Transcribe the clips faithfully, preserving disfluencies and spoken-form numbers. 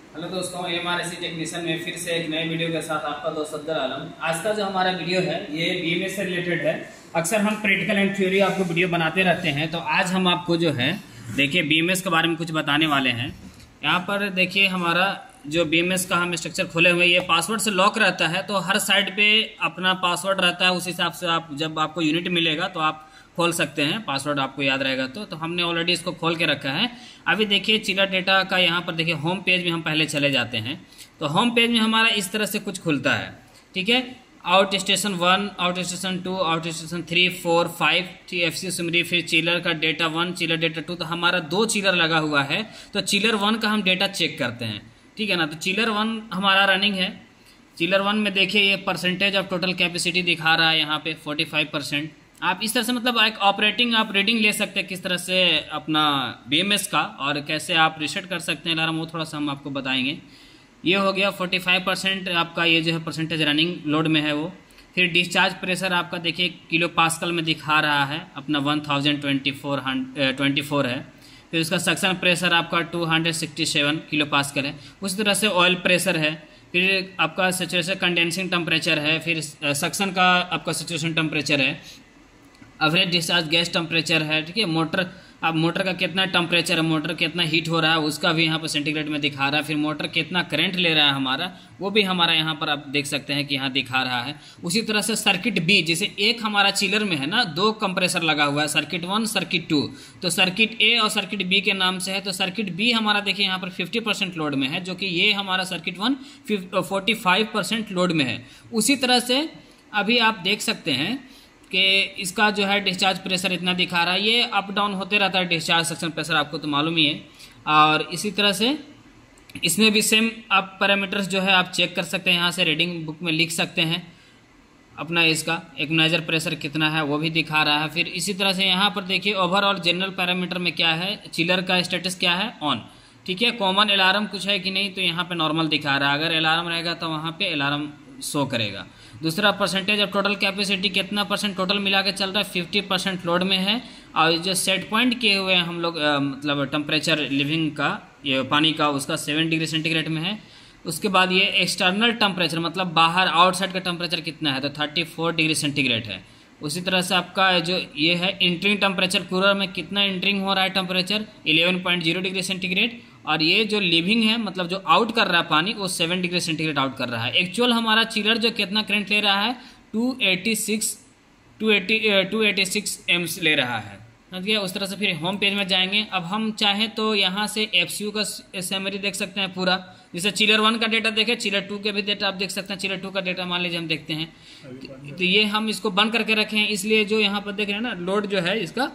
Hello दोस्तों, M R S C technician में फिर से एक नए वीडियो के साथ आपका दोस्त सद्दर आलम। आज का जो हमारा वीडियो है ये बी एम एस से रिलेटेड है। अक्सर हम प्रैक्टिकल एंड थ्योरी आपको वीडियो बनाते रहते हैं, तो आज हम आपको जो है देखिए बी एम एस के बारे में कुछ बताने वाले हैं। यहाँ पर देखिए हमारा जो बी एम एस का हम स्ट्रक्चर खोले हुए, ये पासवर्ड से लॉक रहता है, तो हर साइड पे अपना पासवर्ड रहता है। उस हिसाब से आप जब आपको यूनिट मिलेगा तो आप खोल सकते हैं, पासवर्ड आपको याद रहेगा तो तो हमने ऑलरेडी इसको खोल के रखा है। अभी देखिए चिलर डेटा का यहाँ पर देखिए होम पेज में हम पहले चले जाते हैं, तो होम पेज में हमारा इस तरह से कुछ खुलता है। ठीक है, outstation one, outstation two, outstation three, four, five, F C summary, फिर चिलर का data one, chiller data two. तो हमारा दो चिलर लगा हुआ है, तो चिलर वन का हम डेटा चेक करते हैं। ठीक है ना, तो चिलर वन हमारा रनिंग है। चिलर वन में देखिए ये परसेंटेज ऑफ टोटल कैपेसिटी दिखा रहा है यहाँ पे फोर्टी फाइव परसेंट। आप इस तरह से मतलब एक ऑपरेटिंग आप रीडिंग ले सकते हैं किस तरह से अपना बी एम एस का, और कैसे आप रिसेट कर सकते हैं अलार्म, वो थोड़ा सा हम आपको बताएंगे। ये हो गया पैंतालीस परसेंट आपका, ये जो है परसेंटेज रनिंग लोड में है वो। फिर डिस्चार्ज प्रेशर आपका देखिए किलो पास्कल में दिखा रहा है, अपना one thousand twenty four twenty four है। फिर उसका सक्शन प्रेशर आपका two hundred sixty seven kilo pascal है। उसी तरह से ऑयल प्रेशर है, फिर आपका सैचुरेशन कंडेंसिंग टेम्परेचर है, फिर सक्शन का आपका सैचुरेशन टेम्परेचर है, एवरेज डिस्चार्ज गैस टेम्परेचर है। ठीक है, मोटर अब मोटर का कितना टेम्परेचर है, मोटर कितना हीट हो रहा है उसका भी यहाँ पर सेंटीग्रेड में दिखा रहा है। फिर मोटर कितना करंट ले रहा है हमारा, वो भी हमारा यहाँ पर आप देख सकते हैं कि यहाँ दिखा रहा है। उसी तरह से सर्किट बी, जैसे एक हमारा चिलर में है ना दो कंप्रेसर लगा हुआ है, सर्किट वन सर्किट टू, तो सर्किट ए और सर्किट बी के नाम से है। तो सर्किट बी हमारा देखिए यहाँ पर फिफ्टी परसेंट लोड में है, जो कि ये हमारा circuit one forty five percent load में है। उसी तरह से अभी आप देख सकते हैं कि इसका जो है डिस्चार्ज प्रेशर इतना दिखा रहा है, ये अप डाउन होते रहता है डिस्चार्ज सक्शन प्रेशर, आपको तो मालूम ही है। और इसी तरह से इसमें भी सेम आप पैरामीटर्स जो है आप चेक कर सकते हैं, यहाँ से रीडिंग बुक में लिख सकते हैं अपना। इसका इक्वलाइजर प्रेशर कितना है वो भी दिखा रहा है। फिर इसी तरह से यहाँ पर देखिए ओवरऑल जनरल पैरामीटर में क्या है, चिलर का स्टेटस क्या है, ऑन। ठीक है, कॉमन अलार्म कुछ है कि नहीं, तो यहाँ पे नॉर्मल दिखा रहा है। अगर अलार्म रहेगा तो वहाँ पे अलार्म शो करेगा। दूसरा परसेंटेज ऑफ टोटल कैपेसिटी कितना परसेंट टोटल मिला के चल रहा है, फिफ्टी परसेंट लोड में है। और जो सेट पॉइंट किए हुए हैं हम लोग मतलब टेम्परेचर लिविंग का, ये पानी का, उसका सेवन डिग्री सेंटीग्रेड में है। उसके बाद ये एक्सटर्नल टेम्परेचर मतलब बाहर आउटसाइड का टेम्परेचर कितना है, तो थर्टी फोर डिग्री सेंटीग्रेड है। उसी तरह से आपका जो ये है इंट्रिंग टेम्परेचर, कूलर में कितना इंट्रिंग हो रहा है temperature, eleven point zero degree centigrade. और ये जो लिविंग है मतलब जो आउट कर रहा है पानी, वो सेवन डिग्री सेंटीग्रेड आउट कर रहा है। एक्चुअल हमारा चिलर जो कितना करंट ले रहा है, two eighty six two eighty six amps ले रहा है। समझ गया। उस तरह से फिर होम पेज में जाएंगे। अब हम चाहें तो यहाँ से एफ सी यू का समरी देख सकते हैं पूरा। जैसे चिलर वन का डेटा देखें, चिलर टू के भी डेटा आप देख सकते हैं। चिलर टू का डेटा मान लीजिए हम देखते हैं, तो ये हम इसको बंद करके रखे हैं, इसलिए जो यहाँ पर देख रहे हैं ना लोड जो है इसका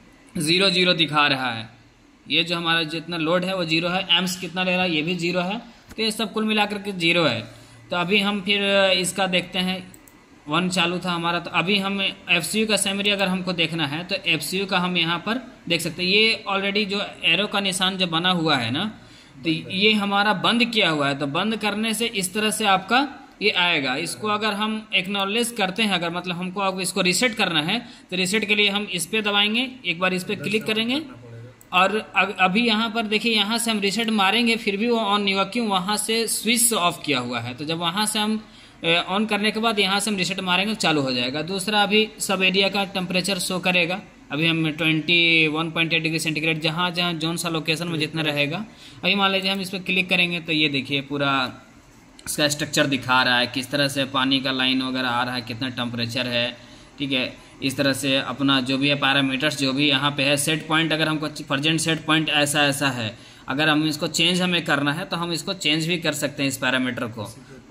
जीरो जीरो दिखा रहा है। ये जो हमारा जितना लोड है वो जीरो है, एम्स कितना ले रहा है ये भी जीरो है, तो ये सब कुल मिलाकर के जीरो है। तो अभी हम फिर इसका देखते हैं, वन चालू था हमारा, तो अभी हम एफ सी यू का समरी अगर हमको देखना है तो एफ सी यू का हम यहाँ पर देख सकते हैं। ये ऑलरेडी जो एरो का निशान जो बना हुआ है ना, तो ये हमारा बंद किया हुआ है। तो बंद करने से इस तरह से आपका ये आएगा। इसको अगर हम एक्नॉलेज करते हैं, अगर मतलब हमको अब इसको रीसेट करना है, तो रीसेट के लिए हम इस पर दबाएंगे, एक बार इस पर क्लिक करेंगे, और अभी यहाँ पर देखिए यहाँ से हम रीसेट मारेंगे फिर भी वो ऑन नहीं हुआ, क्यों, वहाँ से स्विच ऑफ किया हुआ है। तो जब वहाँ से हम ऑन करने के बाद यहाँ से हम रीसेट मारेंगे चालू हो जाएगा। दूसरा अभी सब एरिया का टेम्परेचर शो करेगा। अभी हम twenty one point eight degree centigrade जहाँ जहाँ जोन सा लोकेशन में जितना रहेगा, अभी मान लीजिए हम इस पर क्लिक करेंगे तो ये देखिए पूरा इसका स्ट्रक्चर दिखा रहा है, किस तरह से पानी का लाइन वगैरह आ रहा है, कितना टेम्परेचर है। ठीक है, इस तरह से अपना जो भी है पैरामीटर्स जो भी यहाँ पे है, सेट पॉइंट अगर हमको प्रेजेंट सेट पॉइंट ऐसा ऐसा है, अगर हम इसको चेंज हमें करना है तो हम इसको चेंज भी कर सकते हैं इस पैरामीटर को।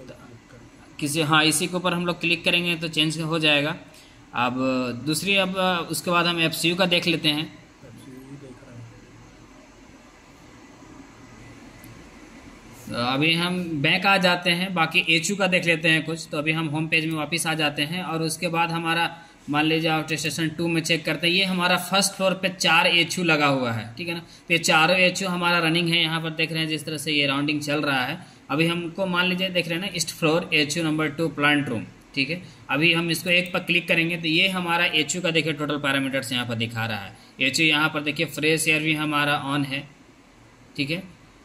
किसी हाँ इसी के ऊपर हम लोग क्लिक करेंगे तो चेंज हो जाएगा। अब दूसरी, अब उसके बाद हम एफ सी यू का देख लेते हैं। तो अभी हम बैक आ जाते हैं, बाकी एच यू का देख लेते हैं कुछ। तो अभी हम होम पेज में वापस आ जाते हैं, और उसके बाद हमारा मान लीजिए आउट स्टेशन टू में चेक करते हैं। ये हमारा फर्स्ट फ्लोर पे चार एच यू लगा हुआ है, ठीक है ना। तो ये चारों एच यू हमारा रनिंग है। यहाँ पर देख रहे हैं जिस तरह से ये राउंडिंग चल रहा है। अभी हमको मान लीजिए देख रहे हैं ना east floor H U number two plant room, ठीक है। अभी हम इसको एक पर क्लिक करेंगे तो ये हमारा एच यू का देखिए टोटल पैरामीटर्स यहाँ पर दिखा रहा है। एच यू यहाँ पर देखिए फ्रेश एयर भी हमारा ऑन है, ठीक है।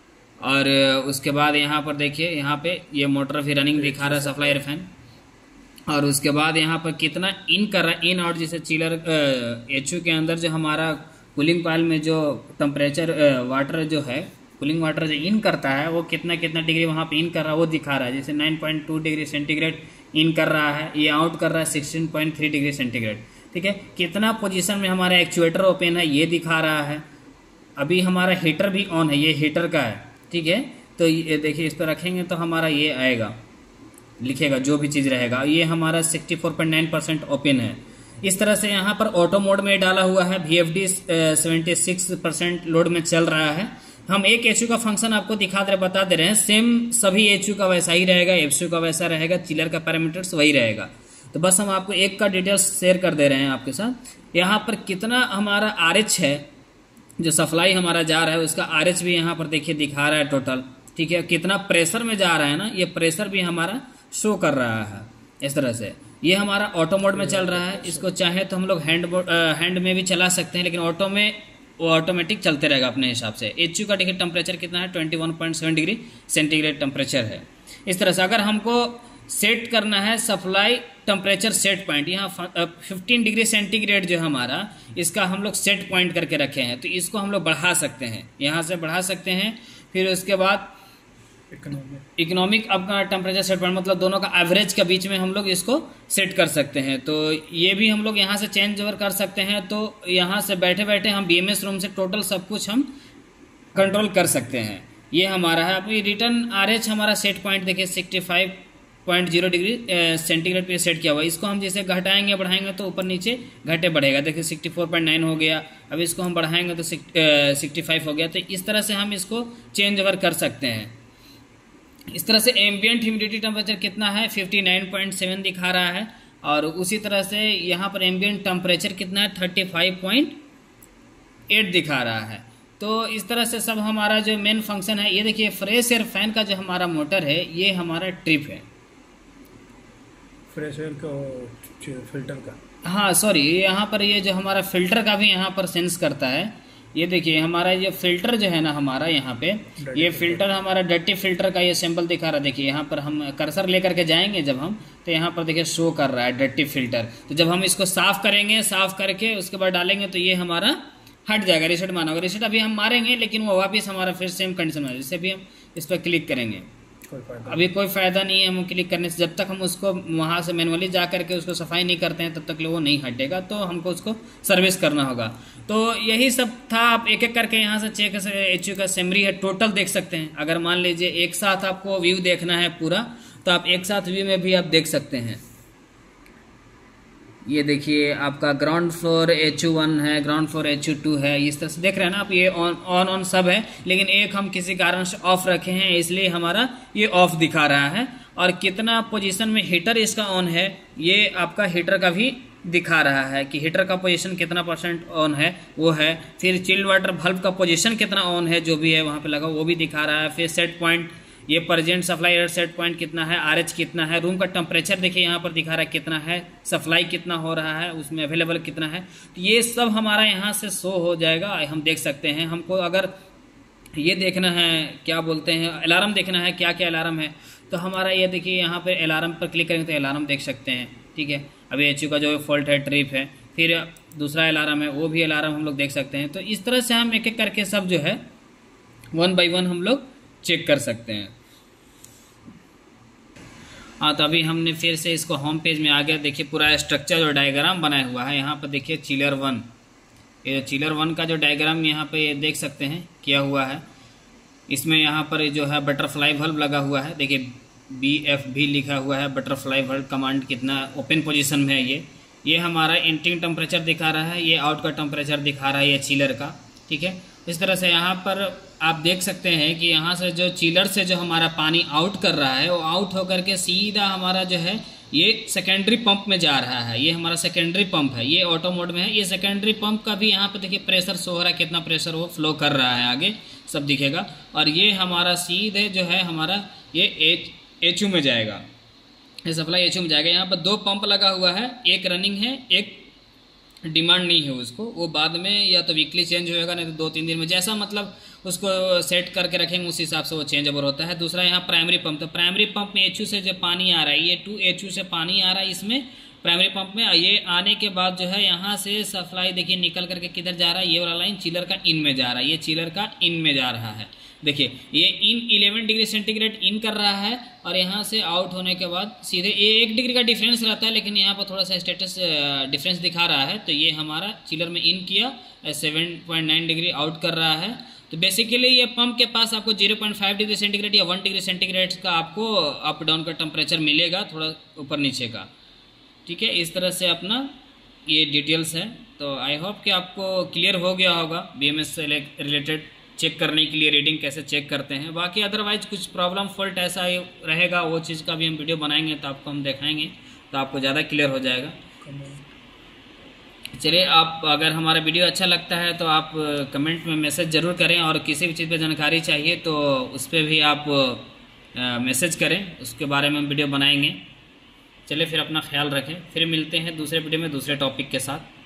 और उसके बाद यहाँ पर देखिए, यहाँ पे ये मोटर भी रनिंग दिखा रहा है, सप्लायर फैन। और उसके बाद यहाँ पर कितना इन कर रहा है, इन आउट, जैसे चिलर एच यू के अंदर जो हमारा कूलिंग कॉइल में जो टेम्परेचर वाटर जो है, कूलिंग वाटर जो इन करता है वो कितना कितना डिग्री वहाँ पे इन कर रहा है वो दिखा रहा है। जैसे nine point two degree centigrade in कर रहा है, ये आउट कर रहा है sixteen point three degree centigrade. ठीक है, कितना पोजीशन में हमारा एक्चुएटर ओपन है ये दिखा रहा है। अभी हमारा हीटर भी ऑन है, ये हीटर का है। ठीक है, तो ये देखिए, इस पर रखेंगे तो हमारा ये आएगा, लिखेगा जो भी चीज़ रहेगा। ये हमारा sixty four point nine percent open है। इस तरह से यहाँ पर ऑटो मोड में डाला हुआ है, V F D seventy six percent load में चल रहा है। हम एक एचयू का फंक्शन आपको दिखा दे बता दे रहे हैं, सेम सभी एचयू का वैसा ही रहेगा, एफसीयू का वैसा रहेगा, चिलर का पैरामीटर्स वही रहेगा। तो बस हम आपको एक का डिटेल्स शेयर कर दे रहे हैं आपके साथ। यहाँ पर कितना हमारा आरएच है, जो सप्लाई हमारा जा रहा है उसका आरएच भी यहाँ पर देखिए दिखा रहा है टोटल। ठीक है, कितना प्रेशर में जा रहा है ना, ये प्रेशर भी हमारा शो कर रहा है इस तरह से। ये हमारा ऑटो मोड में चल रहा है, इसको चाहे तो हम लोग हैंड हैंड में भी चला सकते हैं, लेकिन ऑटो में वो ऑटोमेटिक चलते रहेगा अपने हिसाब से। एचयू का देखिए टेम्परेचर कितना है, twenty one point seven degree centigrade temperature है। इस तरह से अगर हमको सेट करना है सप्लाई टेम्परेचर सेट पॉइंट, यहाँ फिफ्टीन डिग्री सेंटीग्रेड जो हमारा, इसका हम लोग सेट पॉइंट करके रखे हैं, तो इसको हम लोग बढ़ा सकते हैं, यहाँ से बढ़ा सकते हैं। फिर उसके बाद इकोनॉमिक अपना टेम्परेचर सेट पॉइंट, मतलब दोनों का एवरेज के बीच में हम लोग इसको सेट कर सकते हैं। तो ये भी हम लोग यहाँ से चेंज ओवर कर सकते हैं। तो यहाँ से बैठे बैठे हम बीएमएस रूम से टोटल सब कुछ हम कंट्रोल कर सकते हैं। ये हमारा है। अभी रिटर्न आरएच हमारा सेट पॉइंट देखिए sixty five point zero degree centigrade पे सेट किया हुआ है। इसको हम जैसे घटाएंगे बढ़ाएंगे तो ऊपर नीचे घटे बढ़ेगा। देखिए सिक्सटी फोर पॉइंट नाइन हो गया, अब इसको हम बढ़ाएंगे तो सिक्सटी फाइव हो गया। तो इस तरह से हम इसको चेंज ओवर कर सकते हैं। इस तरह से एम्बिएंट ह्यूमिडिटी टेम्परेचर कितना है, फिफ्टी नाइन पॉइंट सेवन दिखा रहा है। और उसी तरह से यहाँ पर एम्बिएंट टेम्परेचर कितना है, थर्टी फाइव पॉइंट एट दिखा रहा है। तो इस तरह से सब हमारा जो मेन फंक्शन है, ये देखिए फ्रेश एयर फैन का जो हमारा मोटर है ये हमारा ट्रिप है, फ्रेश एयर का फिल्टर का। हाँ सॉरी, यहाँ पर ये जो हमारा फिल्टर का भी यहाँ पर सेंस करता है। ये देखिए हमारा ये फिल्टर जो है ना हमारा यहाँ पे, ये फिल्टर हमारा डर्टी फिल्टर का ये सैंपल दिखा रहा है। देखिए यहाँ पर हम कर्सर लेकर के जाएंगे जब हम, तो यहाँ पर देखिए शो कर रहा है डर्टी फिल्टर। तो जब हम इसको साफ करेंगे, साफ करके उसके बाद डालेंगे तो ये हमारा हट जाएगा, रिसेट माना होगा। रिसेट अभी हम मारेंगे लेकिन वो वापस हमारा फिर सेम कंडीशन में, जैसे भी हम इस पर क्लिक करेंगे अभी कोई फायदा नहीं है हम क्लिक करने से। जब तक हम उसको वहां से मैनुअली जा करके उसको सफाई नहीं करते हैं तब तक वो नहीं हटेगा, तो हमको उसको सर्विस करना होगा। तो यही सब था। आप एक एक करके यहाँ से चेक एचयू का सेमरी है टोटल देख सकते हैं। अगर मान लीजिए एक साथ आपको व्यू देखना है पूरा, तो आप एक साथ व्यू में भी आप देख सकते हैं। ये देखिए आपका ground floor H U one है, ground floor H U two है, इस तरह से देख रहे हैं ना आप। ये ऑन ऑन ऑन सब है, लेकिन एक हम किसी कारण से ऑफ रखे हैं इसलिए हमारा ये ऑफ दिखा रहा है। और कितना पोजीशन में हीटर इसका ऑन है ये आपका हीटर का भी दिखा रहा है कि हीटर का पोजीशन कितना परसेंट ऑन है वो है। फिर चिल्ड वाटर बल्ब का पोजीशन कितना ऑन है जो भी है वहाँ पे लगा वो भी दिखा रहा है। फिर सेट पॉइंट, ये present supply air set point कितना है, आरएच कितना है, रूम का टेम्परेचर देखिए यहाँ पर दिखा रहा है कितना है, सप्लाई कितना हो रहा है, उसमें अवेलेबल कितना है। तो ये सब हमारा यहाँ से शो हो जाएगा, हम देख सकते हैं। हमको अगर ये देखना है क्या बोलते हैं अलार्म देखना है, क्या क्या अलार्म है, तो हमारा ये देखिए यहाँ पे अलार्म पर क्लिक करेंगे तो अलार्म देख सकते हैं। ठीक है, अभी एच यू का जो फॉल्ट है ट्रिप है, फिर दूसरा अलार्म है वो भी अलार्म हम लोग देख सकते हैं। तो इस तरह से हम एक एक करके सब जो है वन बाई वन हम लोग चेक कर सकते हैं। हाँ, तो अभी हमने फिर से इसको होम पेज में आ गया। देखिए पूरा स्ट्रक्चर और डायग्राम बनाया हुआ है। यहाँ पर देखिए चिलर वन, ये चिलर वन का जो डायग्राम यहाँ पे देख सकते हैं किया हुआ है। इसमें यहाँ पर जो है बटरफ्लाई वल्व लगा हुआ है। देखिए बी एफ भी लिखा हुआ है, बटरफ्लाई वल्व कमांड कितना ओपन पोजीशन में है। ये ये हमारा इंटिंग टेम्परेचर दिखा रहा है, ये आउट का टेम्परेचर दिखा रहा है ये चिलर का। ठीक है, इस तरह से यहाँ पर आप देख सकते हैं कि यहाँ से जो चिलर से जो हमारा पानी आउट कर रहा है वो आउट होकर के सीधा हमारा जो है ये सेकेंडरी पंप में जा रहा है। ये हमारा सेकेंडरी पंप है, ये ऑटो मोड में है। ये सेकेंडरी पंप का भी यहाँ पे देखिए प्रेशर शो हो रहा है, कितना प्रेशर वो फ्लो कर रहा है आगे सब दिखेगा। और ये हमारा सीधे जो है हमारा ये एच एच यू में जाएगा, ये सप्लाई एच यू में जाएगा। यहाँ पर दो पंप लगा हुआ है, एक रनिंग है एक डिमांड नहीं है उसको, वो बाद में या तो वीकली चेंज होएगा नहीं तो दो तीन दिन में, जैसा मतलब उसको सेट करके रखेंगे, उस हिसाब से वो चेंज ओवर होता है। दूसरा यहाँ प्राइमरी पंप, तो प्राइमरी पंप में एच यू से जो पानी आ रहा है, ये टू एच यू से पानी आ रहा है इसमें प्राइमरी पंप में। ये आने के बाद जो है यहाँ से सप्लाई देखिए निकल करके किधर जा रहा है, ये वाला लाइन चिलर का इन में जा रहा है, ये चिलर का इन में जा रहा है। देखिए ये in eleven degree centigrade in कर रहा है और यहाँ से आउट होने के बाद सीधे ये एक डिग्री का डिफरेंस रहता है, लेकिन यहाँ पर थोड़ा सा स्टेटस डिफरेंस दिखा रहा है। तो ये हमारा चिलर में इन किया, seven point nine degree out कर रहा है। तो बेसिकली ये पंप के पास आपको zero point five degree centigrade या वन डिग्री सेंटीग्रेड का आपको अप डाउन का टेम्परेचर मिलेगा, थोड़ा ऊपर नीचे का। ठीक है, इस तरह से अपना ये डिटेल्स है। तो आई होप कि आपको क्लियर हो गया होगा बी एम एस से रिलेटेड चेक करने के लिए रीडिंग कैसे चेक करते हैं। बाकी अदरवाइज कुछ प्रॉब्लम फॉल्ट ऐसा ही रहेगा, वो चीज़ का भी हम वीडियो बनाएंगे तो आपको हम दिखाएंगे, तो आपको ज़्यादा क्लियर हो जाएगा। चलिए, आप अगर हमारा वीडियो अच्छा लगता है तो आप कमेंट में मैसेज ज़रूर करें, और किसी भी चीज़ पर जानकारी चाहिए तो उस पर भी आप मैसेज करें, उसके बारे में हम वीडियो बनाएंगे। चलिए फिर अपना ख्याल रखें, फिर मिलते हैं दूसरे वीडियो में दूसरे टॉपिक के साथ।